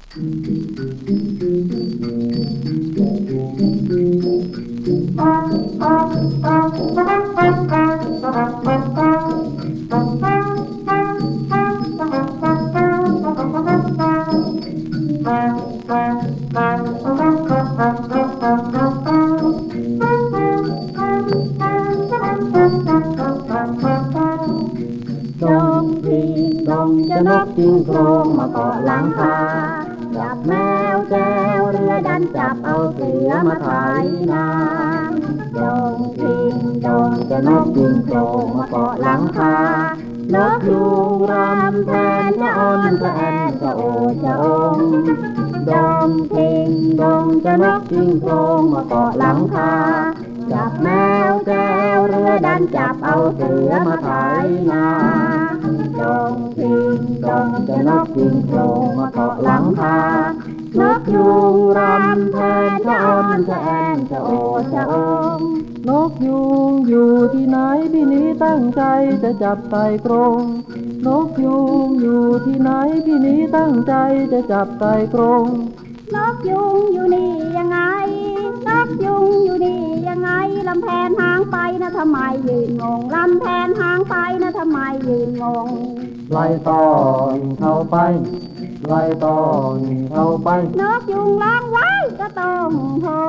ดงทิงดงจะนกจิ้งโครงมาเกาะหลังคาจับแมวแก้วเรือดันจับเอาเสือมาไถนาดงทิงดงจะนกจิ้งโครงมาเกาะหลังคานกยูงรำแทนจะอ้อนจะแอนจะโอจะองดงทิงดงจะนกจิ้งโครงมาเกาะหลังคาจับแมวแก้วเรือดันจับเอาเสือมาไถนาดงทิงดงจะนกจิ้งโครงมาเกาะหลังคานกยูงรำแทนจะอ้อนจะแอนจะโอจะองนกยูงอยู่ที่ไหนพี่นี้ตั้งใจจะจับไต่กรงนกยูงอยู่ที่ไหนพี่นี้ตั้งใจจะจับไต่กรงนกยูงอยู่นี่ยังไงนกยูงอยู่นี่ยังไงลำแพนหางไปนะทำไมยืนงงลำแพนหางไปนะทำไมยืนงงไล่ต้อนเข้าไปไล่ต้อนเข้าไปนกยูงร้องไว้ก็ต้องโห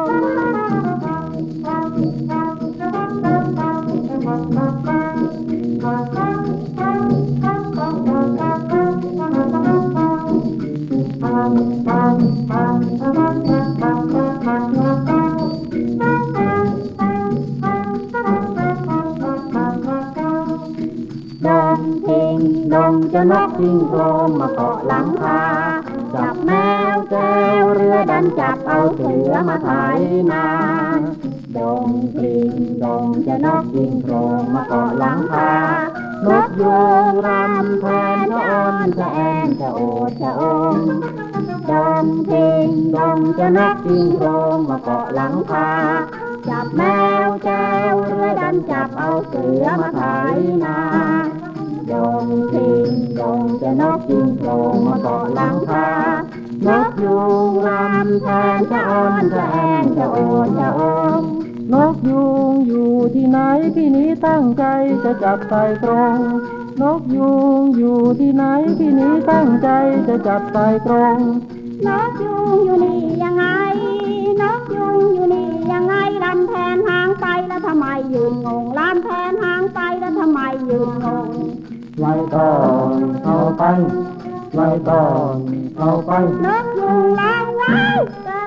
ดงทิงดงจะนกจิ้งโครงมาเกาะหลังคาจับแมวแก้วเรือดันจับเอาเสือมาไถนาดงทิงดงจะนกจิ้งโครงมาเกาะหลังคานกยูงรำแทนจะอ้อนจะแอนจะโอจะองดงทิงดงจะนกจิ้งโครงมาเกาะหลังคาจับแมวแก้วเรือดันจับเอาเสือมาไถนาดงทิงดงจะนกจิ้งโครงมาเกาะหลังคานกยูงรำแทนจะอ้อนจะแอนจะโอจะองนกยูงอยู่ที่ไหนพี่นี้ตั้งใจจะจับไต่กรงนกยูงอยู่ที่ไหนพี่นี้ตั้งใจจะจับไต่กรงนกยูงอยู่นี่ยังไงนกยูงอยู่นี่ยังไงลำแพนหางไปแล้วทำไมยืนงงลำแพนหางไปแล้วทำไมยืนงงไล่ต้อนเข้าไปไล่ต้อนเข้าไปนกยูงร้องไว้ก็